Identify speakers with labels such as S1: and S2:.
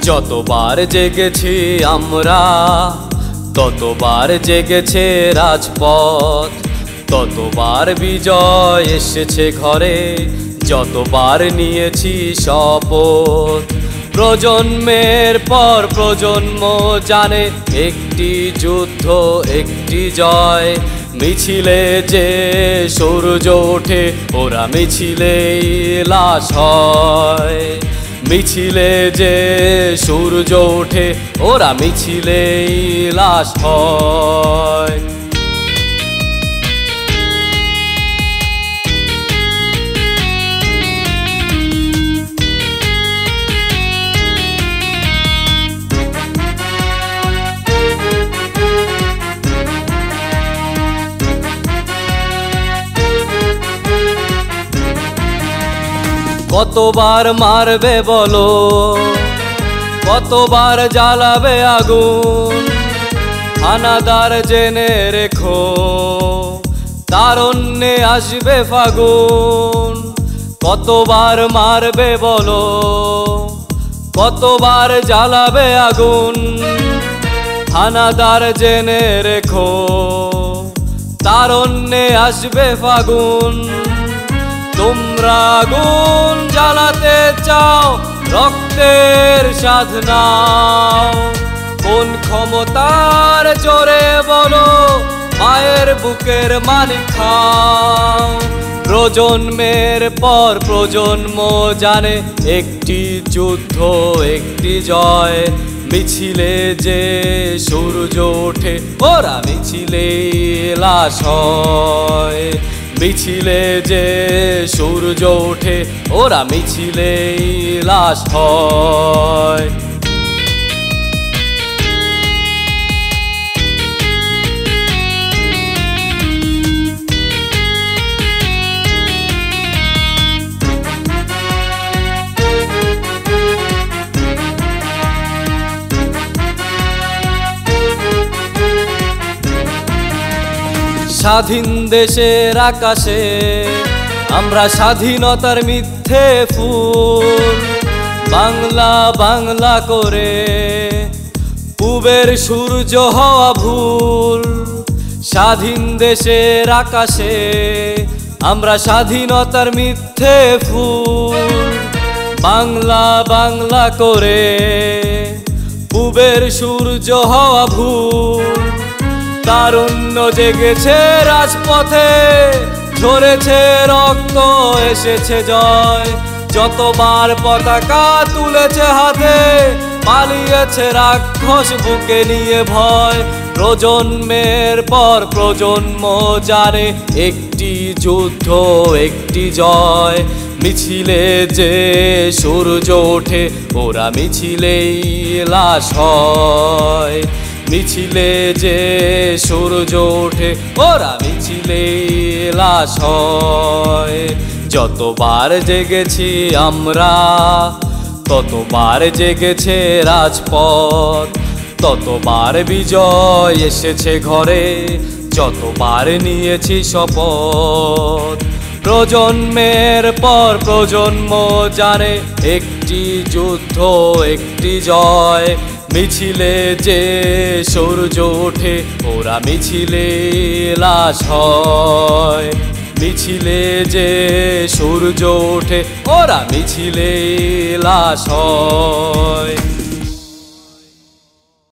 S1: যতবার জেগেছি আমরা, ততবার জেগেছে রাজপথ, ততবার বিজয় এসেছে ঘরে, যতবার নিয়েছি শপথ। প্রজন্মের পর প্রজন্ম জানে একটি যুদ্ধ একটি জয়। মিছিলে যে সূর্য ওঠে ওরা মিছিলেই লাশ হয়। মিছিলে যে সূর্য ওঠে ওরা মিছিলেই লাশ হয়। কতবার মারবে বলো, কতবার জ্বালাবে আগুন, হানাদার জেনে রেখো তারণ্যে আসবে ফাগুন। কতবার মারবে বলো, কতবার জ্বালাবে আগুন, হানাদার জেনে রেখো তারণ্যে আসবে ফাগুন। তোমরা আগুন জ্বালাতে চাও, রক্তের স্বাদ নাও, কোন ক্ষমতার জোরে বলো, মায়ের বুকের মালিক খাও। প্রজন্মের পর প্রজন্ম জানে একটি যুদ্ধ একটি জয়। মিছিলে যে সূর্য ওঠে ওরা মিছিলেই লাশ হয়। মিছিলে যে সূর্য ওঠে ওরা মিছিলেই লাশ হয়। স্বাধীন দেশের আকাশে আমরা স্বাধীনতার মিথ্যে ফুল, বাংলা বাংলা করে পূবের সূর্য হওয়া ভুল। স্বাধীন দেশের আকাশে আমরা স্বাধীনতার মিথ্যে ফুল, বাংলা বাংলা করে পূবের সূর্য হওয়া ভুল। তারুণ্য জেগেছে রাজপথে, ঝরেছে রক্ত এসেছে জয়। যতবার পতাকা তুলেছে হাতে, পালিয়েছে রাক্ষস বুকে নিয়ে ভয়। প্রজন্মের পর প্রজন্ম জানে একটি যুদ্ধ একটি জয়। মিছিলে যে সূর্য ওঠে ওরা মিছিলেই লাশ হয়। মিছিলে যে সূর্য ওঠে ওরা মিছিলেই লাশ হয়। যতবার জেগেছি আমরা, ততবার জেগেছে রাজপথ, ততবার বিজয় এসেছে ঘরে, যতবার নিয়েছি শপথ। প্রজন্মের পর প্রজন্ম জানে একটি যুদ্ধ একটি জয়। মিছিলে যে সূর্য ওঠে ওরা মিছিলেই লাশ হয়। মিছিলে যে সূর্য ওঠে ওরা মিছিলেই লাশ হয়।